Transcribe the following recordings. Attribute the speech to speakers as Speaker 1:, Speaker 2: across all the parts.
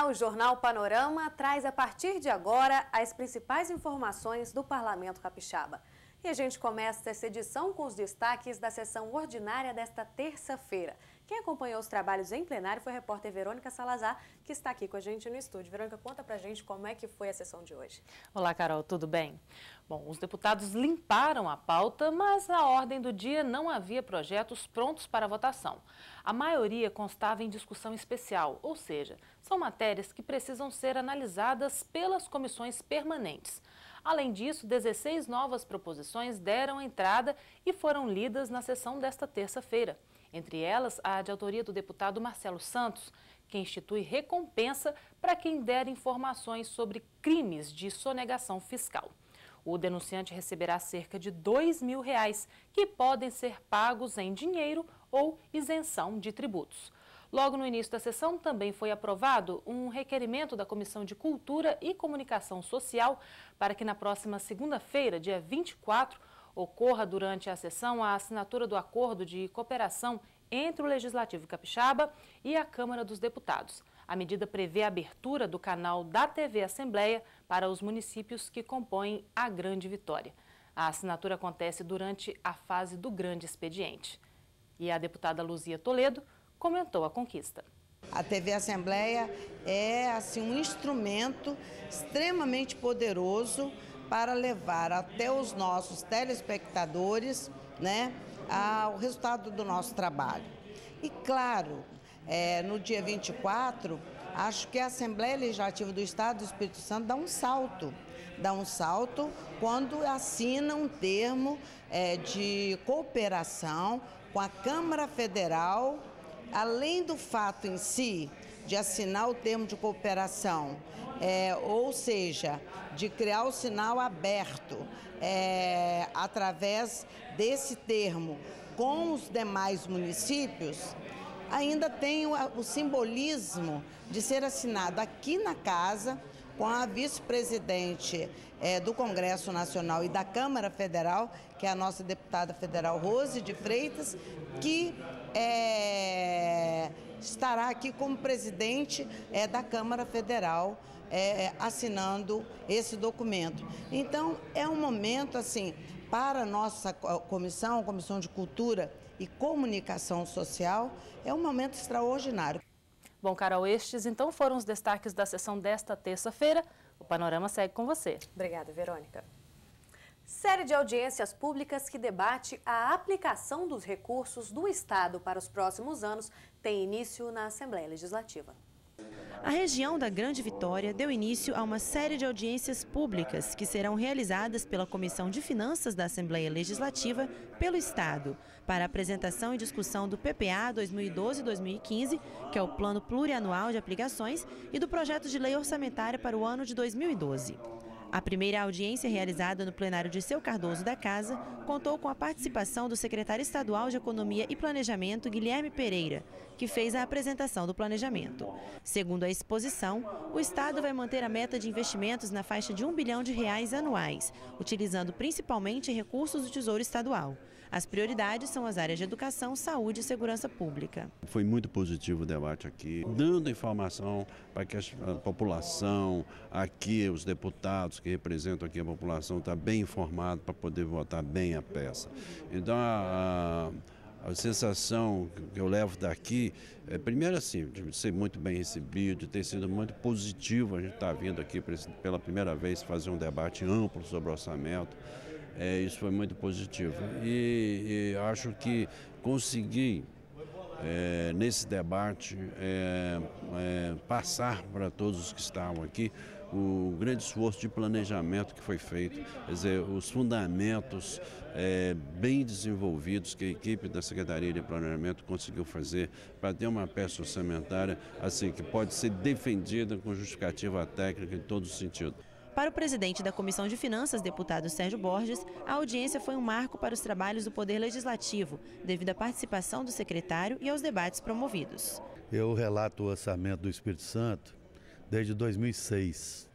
Speaker 1: Olá, o Jornal Panorama traz a partir de agora as principais informações do Parlamento Capixaba. E a gente começa essa edição com os destaques da sessão ordinária desta terça-feira. Quem acompanhou os trabalhos em plenário foi a repórter Verônica Salazar, que está aqui com a gente no estúdio. Verônica, conta pra gente como é que foi a sessão de hoje.
Speaker 2: Olá, Carol, tudo bem? Bom, os deputados limparam a pauta, mas na ordem do dia não havia projetos prontos para votação. A maioria constava em discussão especial, ou seja, são matérias que precisam ser analisadas pelas comissões permanentes. Além disso, 16 novas proposições deram entrada e foram lidas na sessão desta terça-feira. Entre elas, a de autoria do deputado Marcelo Santos, que institui recompensa para quem der informações sobre crimes de sonegação fiscal. O denunciante receberá cerca de R$2.000, que podem ser pagos em dinheiro ou isenção de tributos. Logo no início da sessão, também foi aprovado um requerimento da Comissão de Cultura e Comunicação Social para que na próxima segunda-feira, dia 24, ocorra durante a sessão a assinatura do acordo de cooperação entre o Legislativo Capixaba e a Câmara dos Deputados. A medida prevê a abertura do canal da TV Assembleia para os municípios que compõem a Grande Vitória. A assinatura acontece durante a fase do grande expediente. E a deputada Luzia Toledo comentou a conquista.
Speaker 3: A TV Assembleia é um instrumento extremamente poderoso para levar até os nossos telespectadores, o resultado do nosso trabalho. E claro, no dia 24, acho que a Assembleia Legislativa do Estado do Espírito Santo dá um salto quando assina um termo de cooperação com a Câmara Federal, além do fato em si de assinar o termo de cooperação, ou seja, de criar o sinal aberto através desse termo com os demais municípios, ainda tem o simbolismo de ser assinado aqui na casa com a vice-presidente do Congresso Nacional e da Câmara Federal, que é a nossa deputada federal Rose de Freitas, que estará aqui como presidente da Câmara Federal, assinando esse documento. Então, é um momento, para a nossa Comissão de Cultura e Comunicação Social, é um momento extraordinário.
Speaker 2: Bom, Carol, estes então foram os destaques da sessão desta terça-feira. O Panorama segue com você.
Speaker 1: Obrigada, Verônica. Série de audiências públicas que debate a aplicação dos recursos do Estado para os próximos anos tem início na Assembleia Legislativa.
Speaker 4: A região da Grande Vitória deu início a uma série de audiências públicas que serão realizadas pela Comissão de Finanças da Assembleia Legislativa pelo Estado, para apresentação e discussão do PPA 2012-2015, que é o Plano Plurianual de Aplicações, e do projeto de lei orçamentária para o ano de 2012. A primeira audiência, realizada no plenário de Seu Cardoso da Casa, contou com a participação do secretário estadual de Economia e Planejamento, Guilherme Pereira, que fez a apresentação do planejamento. Segundo a exposição, o Estado vai manter a meta de investimentos na faixa de R$1 bilhão anuais, utilizando principalmente recursos do Tesouro Estadual. As prioridades são as áreas de educação, saúde e segurança pública.
Speaker 5: Foi muito positivo o debate aqui, dando informação para que a população, aqui os deputados que representam aqui a população, está bem informado para poder votar bem a peça. Então, a sensação que eu levo daqui é, primeiro de ser muito bem recebido, de ter sido muito positivo. A gente está vindo aqui pela primeira vez fazer um debate amplo sobre orçamento. Isso foi muito positivo. E acho que consegui, nesse debate, passar para todos os que estavam aqui o grande esforço de planejamento que foi feito, quer dizer, os fundamentos bem desenvolvidos que a equipe da Secretaria de Planejamento conseguiu fazer para ter uma peça orçamentária que pode ser defendida com justificativa técnica em todo o sentido.
Speaker 4: Para o presidente da Comissão de Finanças, deputado Sérgio Borges, a audiência foi um marco para os trabalhos do Poder Legislativo, devido à participação do secretário e aos debates promovidos.
Speaker 6: Eu relato o orçamento do Espírito Santo desde 2006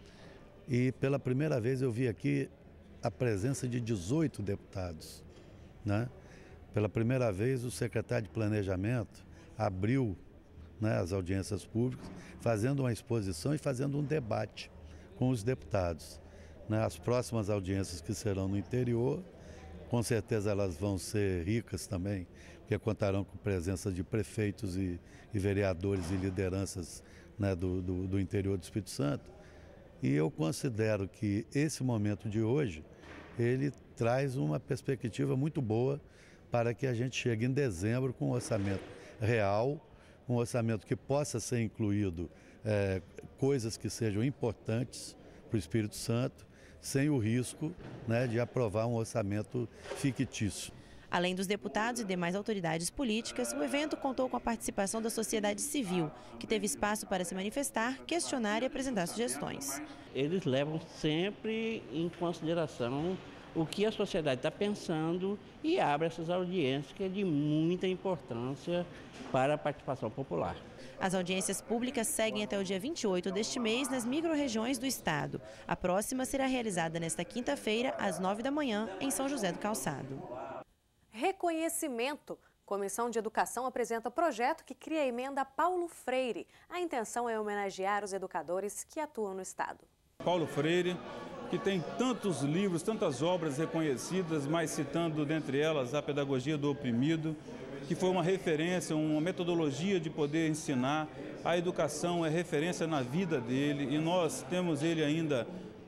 Speaker 6: e pela primeira vez eu vi aqui a presença de 18 deputados, Pela primeira vez o secretário de Planejamento abriu né, as audiências públicas, fazendo uma exposição e fazendo um debate com os deputados. Né, as próximas audiências que serão no interior, com certeza elas vão ser ricas também, porque contarão com presença de prefeitos e vereadores e lideranças, né, do interior do Espírito Santo. E eu considero que esse momento de hoje, ele traz uma perspectiva muito boa para que a gente chegue em dezembro com um orçamento real, um orçamento que possa ser incluído coisas que sejam importantes para o Espírito Santo, sem o risco, né, de aprovar um orçamento fictício.
Speaker 4: Além dos deputados e demais autoridades políticas, o evento contou com a participação da sociedade civil, que teve espaço para se manifestar, questionar e apresentar sugestões.
Speaker 7: Eles levam sempre em consideração o que a sociedade está pensando e abre essas audiências que é de muita importância para a participação popular.
Speaker 4: As audiências públicas seguem até o dia 28 deste mês nas micro-regiões do estado. A próxima será realizada nesta quinta-feira, às 9 da manhã, em São José do Calçado.
Speaker 1: Reconhecimento. Comissão de Educação apresenta projeto que cria a emenda Paulo Freire. A intenção é homenagear os educadores que atuam no estado.
Speaker 8: Paulo Freire, que tem tantos livros, tantas obras reconhecidas, mas citando dentre elas a Pedagogia do Oprimido, que foi uma referência, uma metodologia de poder ensinar. A educação é referência na vida dele e nós temos ele ainda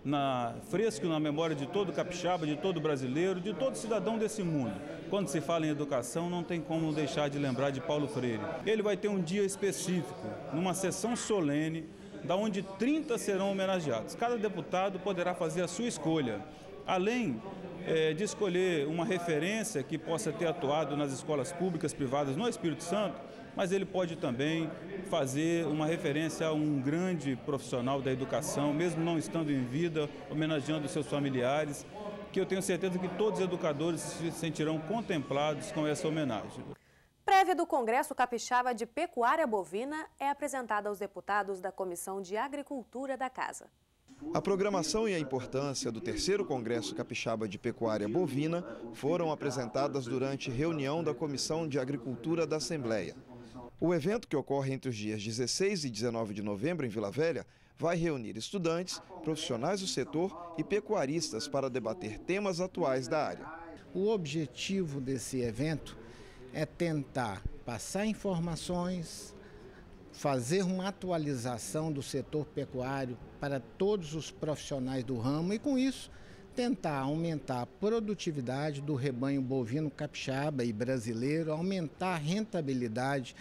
Speaker 8: fresco na memória de todo capixaba, de todo brasileiro, de todo cidadão desse mundo. Quando se fala em educação, não tem como deixar de lembrar de Paulo Freire. Ele vai ter um dia específico, numa sessão solene, da onde 30 serão homenageados. Cada deputado poderá fazer a sua escolha, além de escolher uma referência que possa ter atuado nas escolas públicas, privadas no Espírito Santo, mas ele pode também fazer uma referência a um grande profissional da educação, mesmo não estando em vida, homenageando seus familiares, que eu tenho certeza que todos os educadores se sentirão contemplados com essa homenagem.
Speaker 1: Prévia do Congresso Capixaba de Pecuária Bovina é apresentada aos deputados da Comissão de Agricultura da Casa.
Speaker 9: A programação e a importância do terceiro Congresso Capixaba de Pecuária Bovina foram apresentadas durante reunião da Comissão de Agricultura da Assembleia. O evento, que ocorre entre os dias 16 e 19 de novembro em Vila Velha, vai reunir estudantes, profissionais do setor e pecuaristas para debater temas atuais da área.
Speaker 10: O objetivo desse evento é tentar passar informações, fazer uma atualização do setor pecuário para todos os profissionais do ramo e, com isso, tentar aumentar a produtividade do rebanho bovino capixaba e brasileiro, aumentar a rentabilidade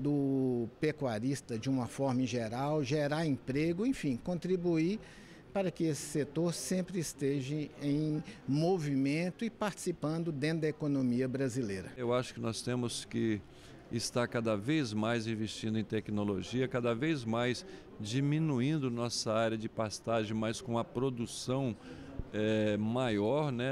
Speaker 10: do pecuarista de uma forma em geral, gerar emprego, enfim, contribuir para que esse setor sempre esteja em movimento e participando dentro da economia brasileira.
Speaker 11: Eu acho que nós temos que estar cada vez mais investindo em tecnologia, cada vez mais diminuindo nossa área de pastagem, mas com a produção maior, né,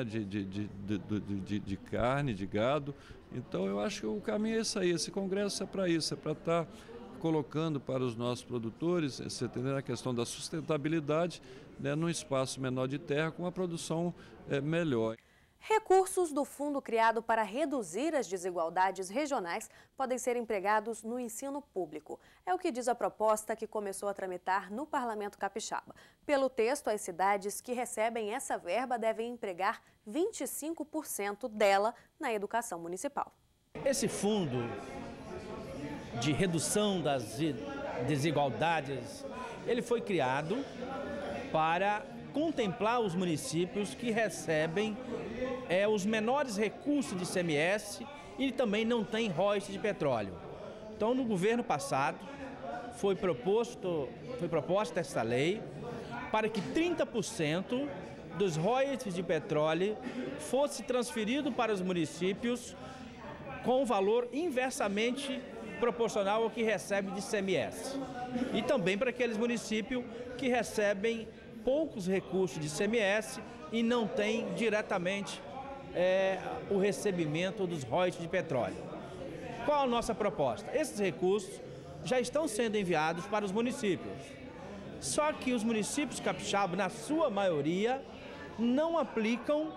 Speaker 11: de carne, de gado. Então eu acho que o caminho é esse aí, esse congresso é para isso, é para estar colocando para os nossos produtores, você entendeu, a questão da sustentabilidade, né, num espaço menor de terra com uma produção melhor.
Speaker 1: Recursos do fundo criado para reduzir as desigualdades regionais podem ser empregados no ensino público. É o que diz a proposta que começou a tramitar no Parlamento Capixaba. Pelo texto, as cidades que recebem essa verba devem empregar 25% dela na educação municipal.
Speaker 12: Esse fundo de redução das desigualdades, ele foi criado para contemplar os municípios que recebem os menores recursos de ICMS e também não têm royalties de petróleo. Então, no governo passado, foi proposta essa lei para que 30% dos royalties de petróleo fosse transferido para os municípios com um valor inversamente proporcional ao que recebe de ICMS. E também para aqueles municípios que recebem poucos recursos de ICMS e não têm diretamente o recebimento dos royalties de petróleo. Qual a nossa proposta? Esses recursos já estão sendo enviados para os municípios. Só que os municípios capixabas, na sua maioria, não aplicam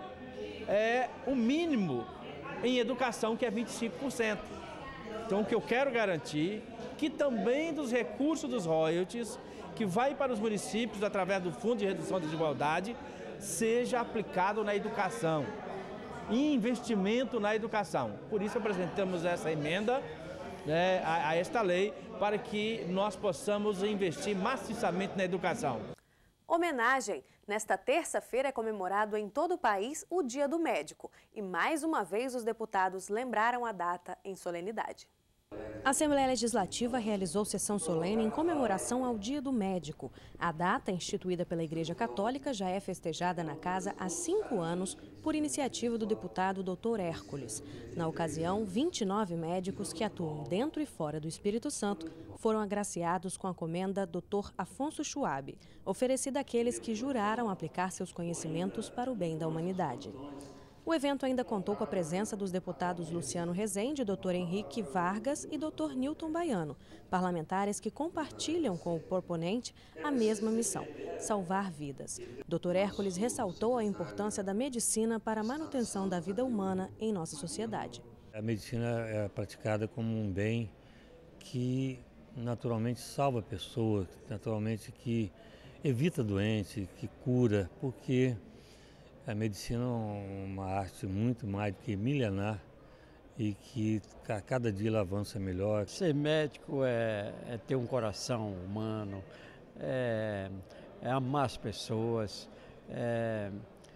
Speaker 12: o mínimo em educação, que é 25%. Então, o que eu quero garantir que também dos recursos dos royalties, que vai para os municípios através do Fundo de Redução da Desigualdade, seja aplicado na educação, investimento na educação. Por isso apresentamos essa emenda a esta lei, para que nós possamos investir maciçamente na educação.
Speaker 1: Homenagem. Nesta terça-feira é comemorado em todo o país o Dia do Médico. E mais uma vez os deputados lembraram a data em solenidade. A Assembleia Legislativa realizou sessão solene em comemoração ao Dia do Médico. A data, instituída pela Igreja Católica, já é festejada na casa há 5 anos por iniciativa do deputado Dr. Hércules. Na ocasião, 29 médicos que atuam dentro e fora do Espírito Santo foram agraciados com a comenda Dr. Afonso Schwab, oferecida àqueles que juraram aplicar seus conhecimentos para o bem da humanidade. O evento ainda contou com a presença dos deputados Luciano Rezende, Dr. Henrique Vargas e Dr. Nilton Baiano, parlamentares que compartilham com o proponente a mesma missão, salvar vidas. Dr. Hércules ressaltou a importância da medicina para a manutenção da vida humana em nossa sociedade.
Speaker 13: A medicina é praticada como um bem que naturalmente salva pessoas, naturalmente que evita doença, que cura, porque a medicina é uma arte muito mais do que milenar e que a cada dia ela avança melhor.
Speaker 14: Ser médico é ter um coração humano, é amar as pessoas, é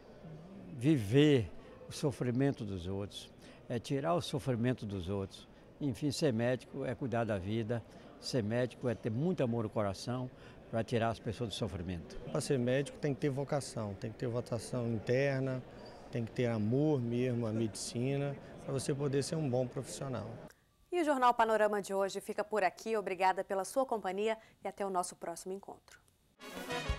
Speaker 14: viver o sofrimento dos outros, é tirar o sofrimento dos outros. Enfim, ser médico é cuidar da vida, ser médico é ter muito amor no coração, para tirar as pessoas do sofrimento.
Speaker 15: Para ser médico tem que ter vocação interna, tem que ter amor mesmo à medicina, para você poder ser um bom profissional.
Speaker 1: E o Jornal Panorama de hoje fica por aqui. Obrigada pela sua companhia e até o nosso próximo encontro.